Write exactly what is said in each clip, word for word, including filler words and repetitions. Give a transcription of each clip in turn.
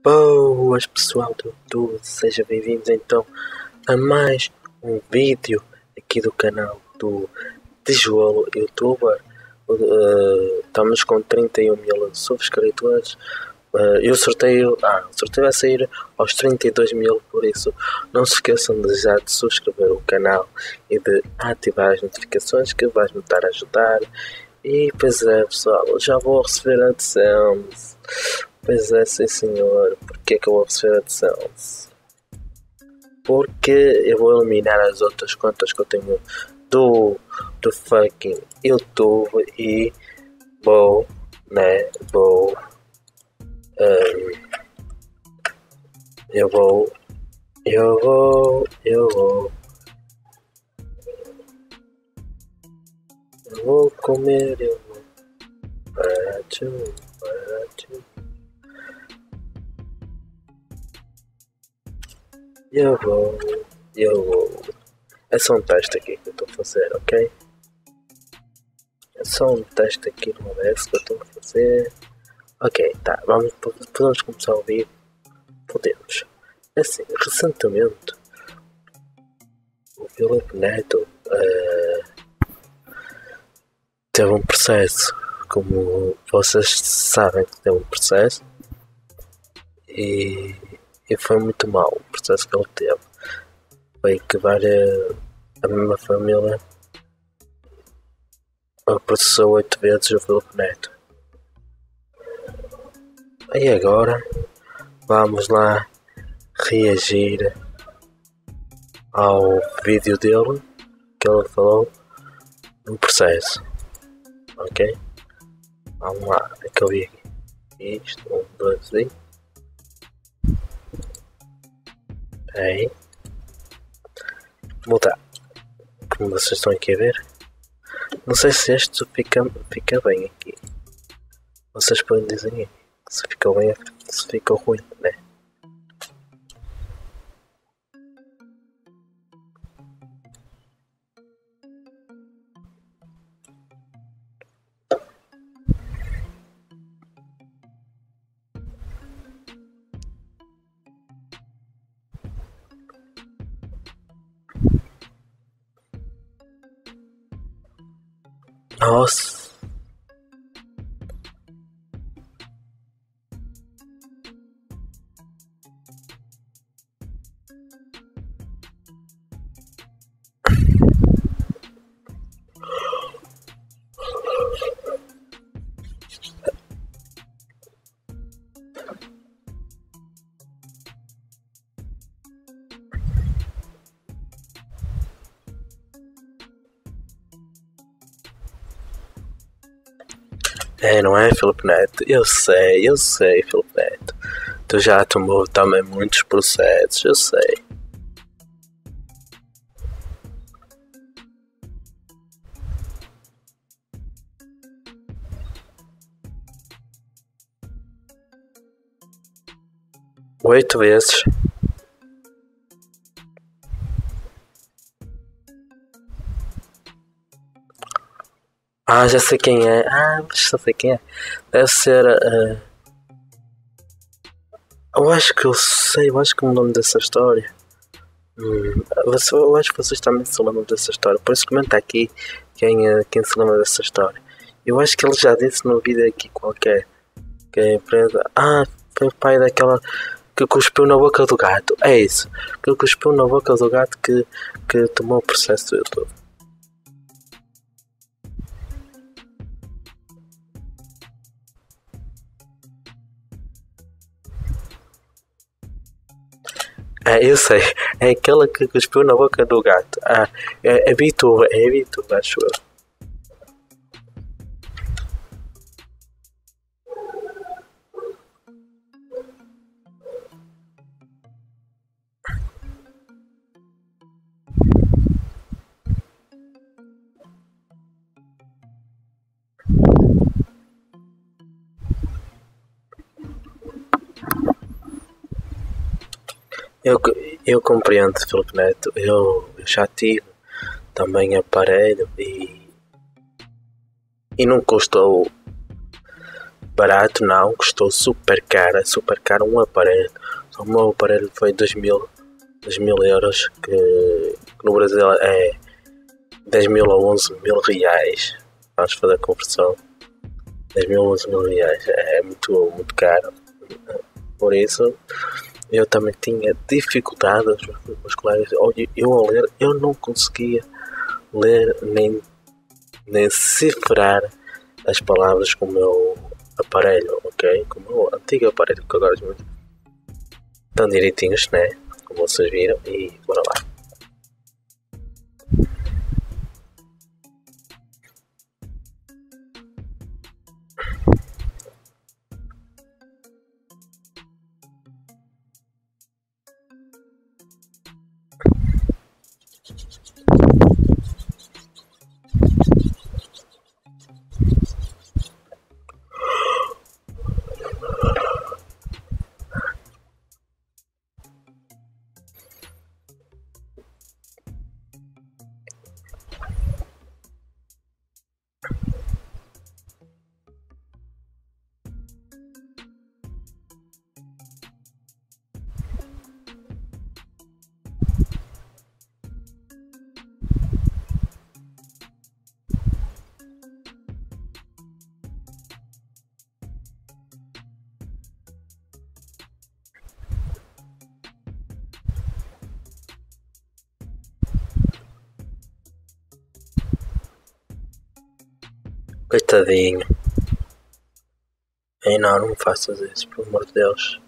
Boas pessoal do YouTube, sejam bem-vindos então a mais um vídeo aqui do canal do Tijolo Youtuber. Uh, estamos com trinta e um mil subscritores uh, e o sorteio, ah, o sorteio vai sair aos trinta e dois mil, por isso não se esqueçam de já de subscrever o canal e de ativar as notificações, que vais-me estar a ajudar. E pois é pessoal, já vou receber a AdSense. Pois é, sim senhor. Porquê é que eu vou receber a AdSense? Porque eu vou eliminar as outras contas que eu tenho do, do fucking YouTube e vou, né, vou, um, eu vou, eu vou, eu vou, eu vou comer, eu vou, para tchum, para tchum. Eu vou, eu vou. É só um teste aqui que eu estou a fazer, ok? É só um teste aqui no O B S que eu estou a fazer. Ok, tá, vamos, podemos começar o vídeo. Podemos. Assim, recentemente o Filipe Neto uh, teve um processo, como vocês sabem que teve um processo, e E foi muito mau o processo que ele teve. Foi que várias, a mesma família processou oito vezes o Filipe Neto. E agora vamos lá reagir ao vídeo dele que ele falou no processo. Ok? Vamos lá, é que eu vi aqui. Isto, um, dois, e... Aí, mudar, como vocês estão aqui a ver. Não sei se este fica, fica bem aqui. Vocês podem dizer aí se ficou bem ou se ficou ruim, né? Nossa. É, não é, Filipe Neto? Eu sei, eu sei, Filipe Neto. Tu já tomou também muitos processos, eu sei. Oito vezes. Ah, já sei quem é. Ah, já sei quem é. Deve ser. Uh... Eu acho que eu sei, eu acho que o nome dessa história. Hum, eu acho que vocês também se lembram dessa história. Por isso comenta aqui quem, uh, quem se lembra dessa história. Eu acho que ele já disse no vídeo aqui qualquer. Que a empresa. Ah, foi o pai daquela que cuspiu na boca do gato. É isso. Que cuspiu na boca do gato que, que tomou o processo do YouTube. Ah, eu sei. É aquela que cuspiu na boca do gato. Ah, é, é VTuber, é VTuber, acho eu. Eu, eu compreendo, Filipe Neto. Eu, eu já tive também aparelho e, e não custou barato não, custou super caro, super caro um aparelho. O meu aparelho foi dois mil euros, que, que no Brasil é dez mil ou onze mil reais. Vamos fazer a conversão. dez mil ou onze mil reais é muito, muito caro. Por isso, eu também tinha dificuldade. Os meus colegas, eu ao ler, eu não conseguia ler nem, nem cifrar as palavras com o meu aparelho, ok? Com o meu antigo aparelho, que agora muito tão direitinhos, né? Como vocês viram, e bora lá. Coitadinho. Ei, não, não me faças isso, pelo amor de Deus.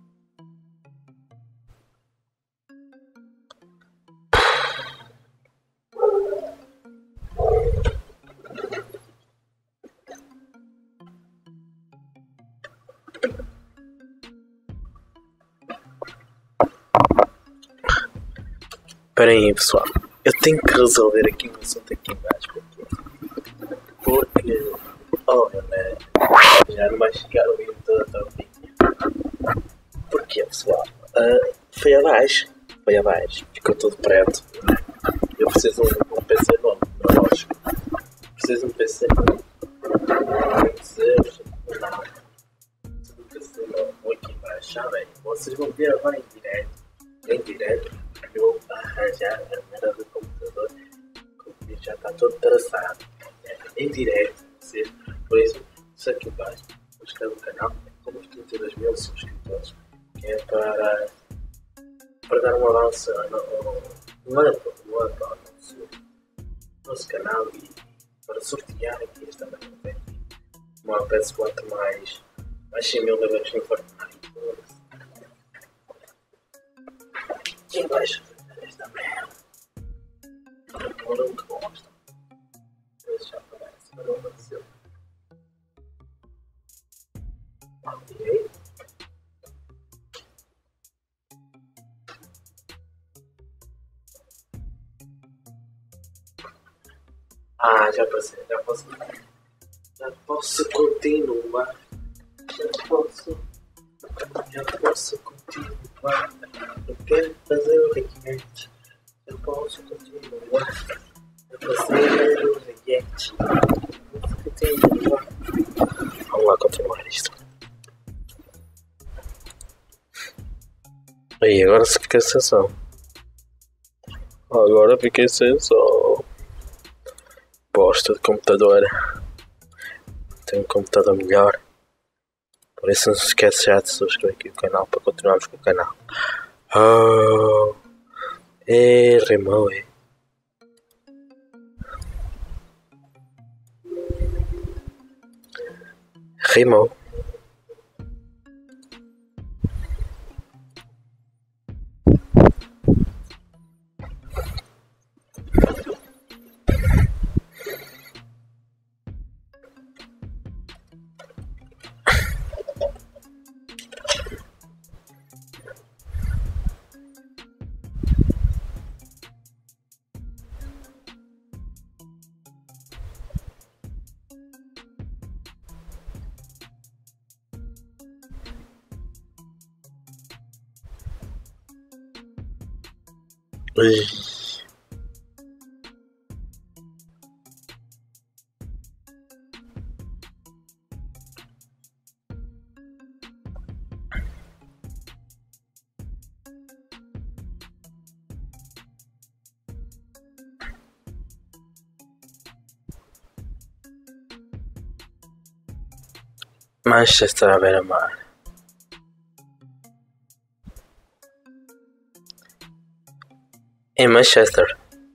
Esperem aí, pessoal. Eu tenho que resolver aqui um assunto aqui embaixo. Porque, olha, né? Já não vai chegar o vídeo todo até o fim. Porquê, pessoal? Uh, foi abaixo. Foi abaixo. Ficou tudo preto. Eu preciso de um, um P C novo, não é lógico. Preciso de um P C novo. Tem que ser. Não. Preciso de um P C novo aqui embaixo. Já bem. Vocês vão ver agora em direto. Em direto. Eu vou arranjar a maneira do computador. O já está todo traçado. É, em direto. Por isso, isso aqui embaixo. Vou escrever o canal. Como os trinta e dois mil subscritores. Que é para. Para dar um avanço no, no, no up, no up ao nosso, nosso canal e para sortear aqui esta maneira uma P S quatro mais, mais cem mil dólares no Fortnite. Quem vai fazer esta merda? Agora muito bom. Esse já aparece, mas não apareceu. Ok. Ah, já passei, já posso. Já posso continuar. Já posso. Já posso continuar. Eu quero fazer o requinte. Já posso continuar. Já fazer o requinte. Posso continuar. Vamos lá continuar isto. Aí, agora fiquei sem som. Agora fiquei sem som. Bosta de computador. Tenho um computador melhor. Por isso não se esquece já de subscrever aqui o canal para continuarmos com o canal. Oh, é, rimou, é. Rimou. Ui. Manchester à beira-mar. Em Manchester.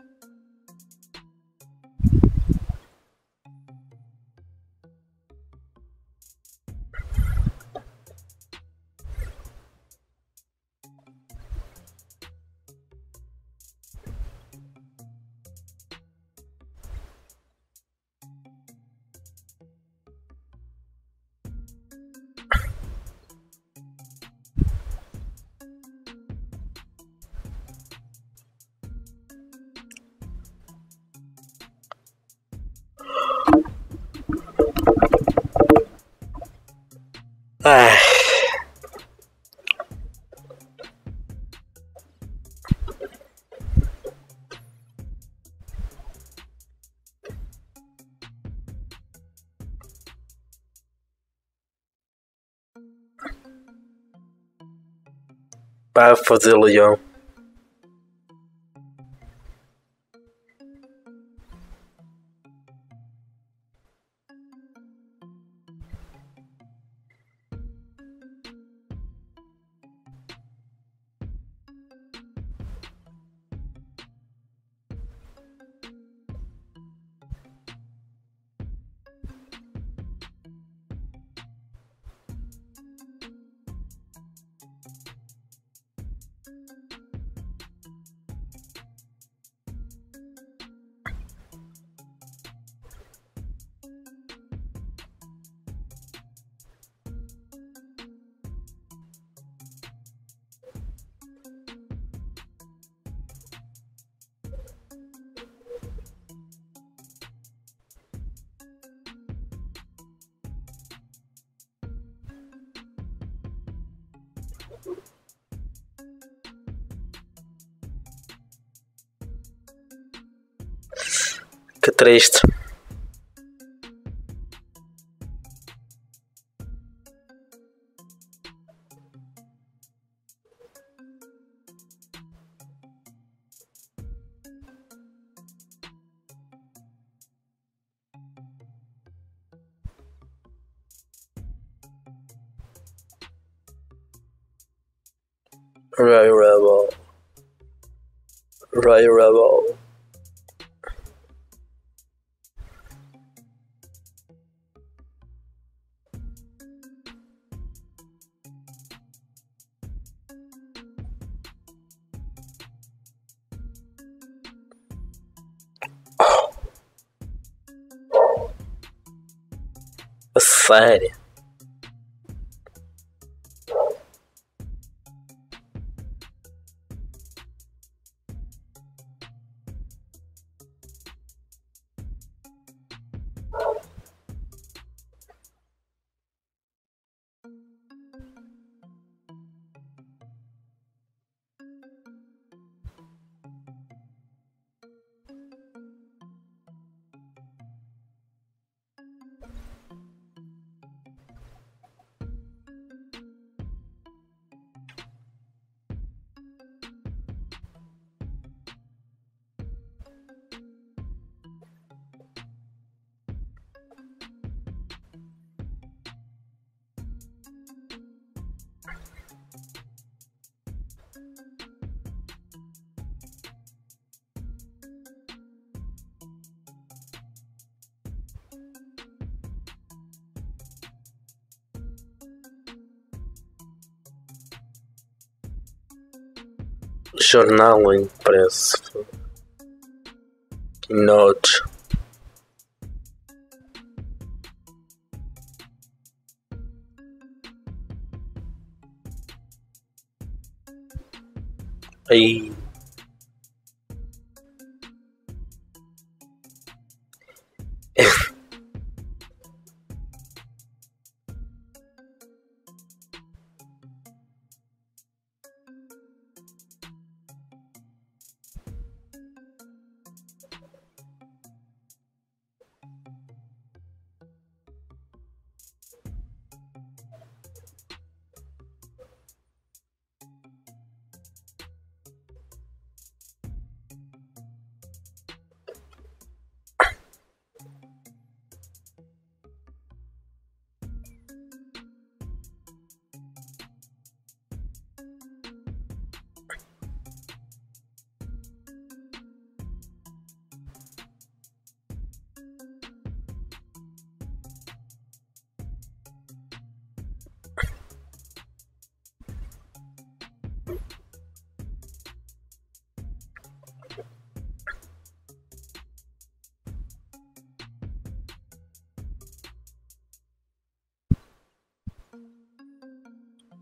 Ah. Para fazer leão. Que triste. Roy Rebel. Roy Rebel. A sério? Jornal impresso. Notes. Aí.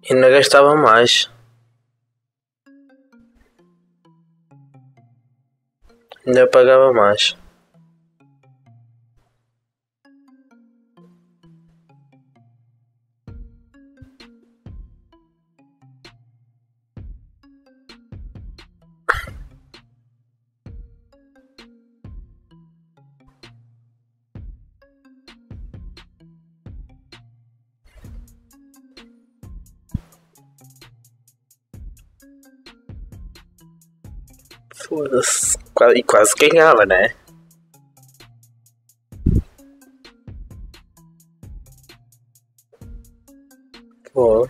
Ainda gastava mais. Ainda pagava mais. Foda-se. E quase ganhava, né? Pô.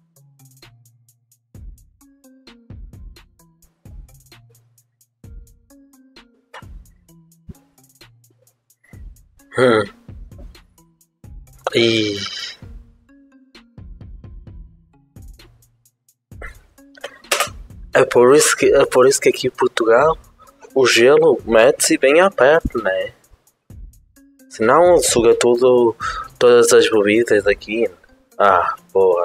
Hum. E é por isso que é por isso que aqui em Portugal o gelo mete-se bem a perto, né? Senão suga tudo, todas as bebidas daqui. Ah, porra.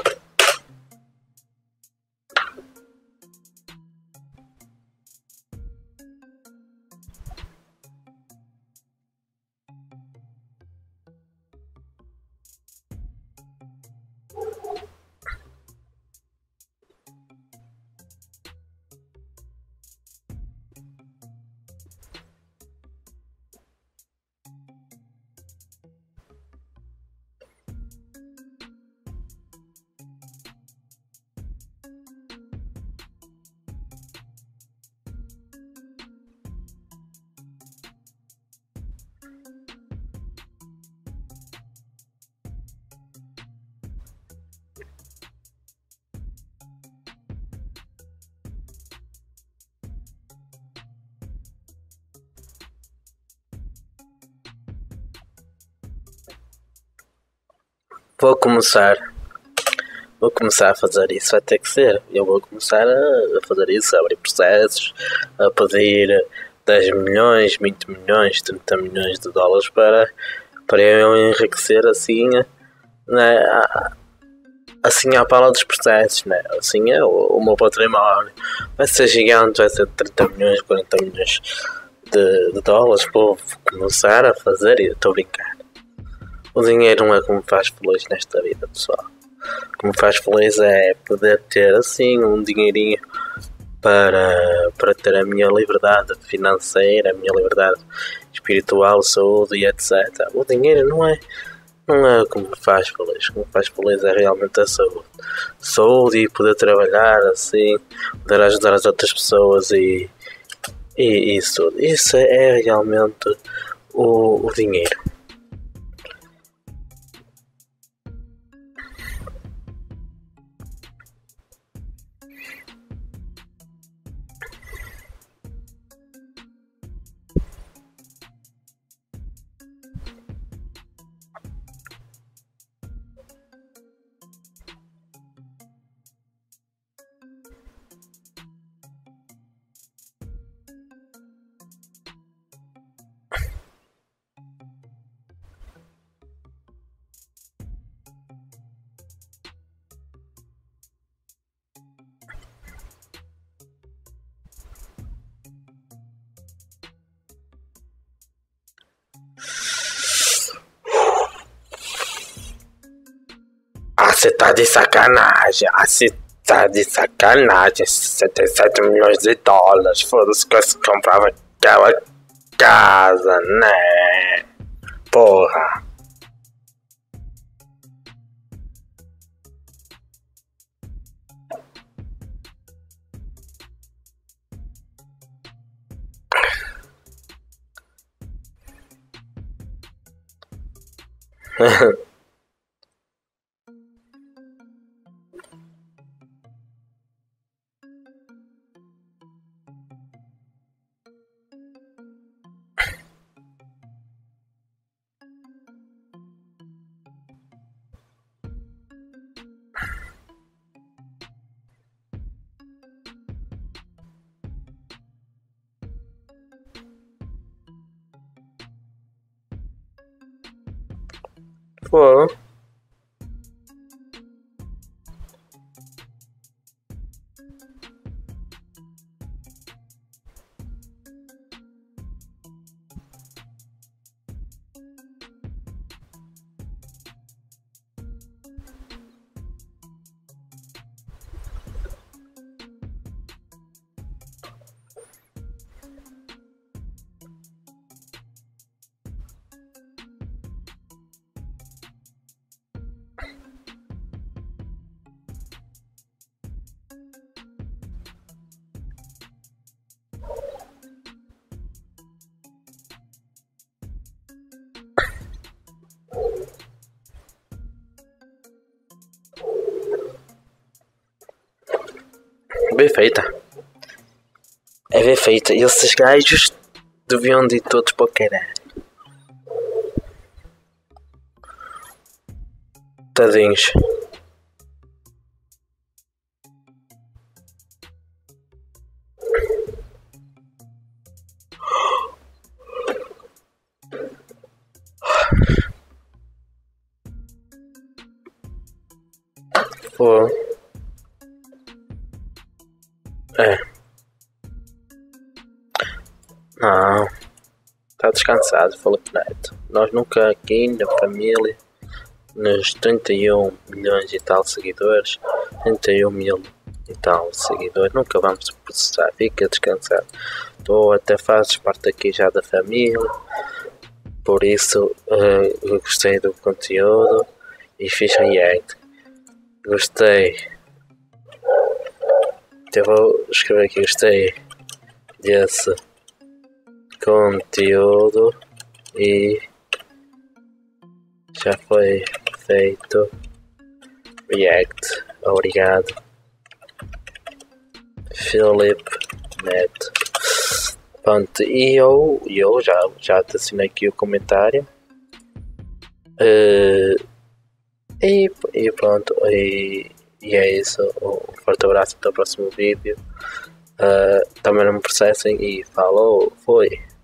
Vou começar. Vou começar a fazer isso, vai ter que ser. Eu vou começar a fazer isso, a abrir processos, a pedir dez milhões, vinte milhões, trinta milhões de dólares para, para eu enriquecer assim, né, assim à pala dos processos, né? Assim é o, o meu património. Vai ser gigante, vai ser trinta milhões, quarenta milhões de, de dólares. Vou começar a fazer e estou a brincar. O dinheiro não é como me faz feliz nesta vida, pessoal. O que me faz feliz é poder ter assim um dinheirinho para, para ter a minha liberdade financeira, a minha liberdade espiritual, saúde e etcétera. O dinheiro não é, não é o que me faz feliz. O que me faz feliz é realmente a saúde. Saúde e poder trabalhar assim, poder ajudar as outras pessoas e, e isso. Isso é realmente o, o dinheiro. Ah, você tá de sacanagem. Ah, você tá de sacanagem. sessenta e sete milhões de dólares. Foda-se que você comprava aquela casa, né? Porra. Pô. Bem feita. É bem feita. E esses gajos deviam de ir todos para o caralho. Tadinhos. Pô. É. Não. Está descansado, Felipe Neto. Nós nunca aqui na família, nos trinta e um milhões e tal seguidores, trinta e um mil e tal seguidores, nunca vamos processar. Fica descansado. Tu até fazes parte aqui já da família, por isso uh, eu gostei do conteúdo e fiz react. Gostei. Eu vou escrever aqui, gostei desse conteúdo e já foi feito react. Obrigado, Felipe Neto. Pronto, e eu, eu já, já te assinei aqui o comentário. Uh, e, e pronto, e, e é isso. Um forte abraço, até o próximo vídeo. Uh, também não me processem e falou, foi.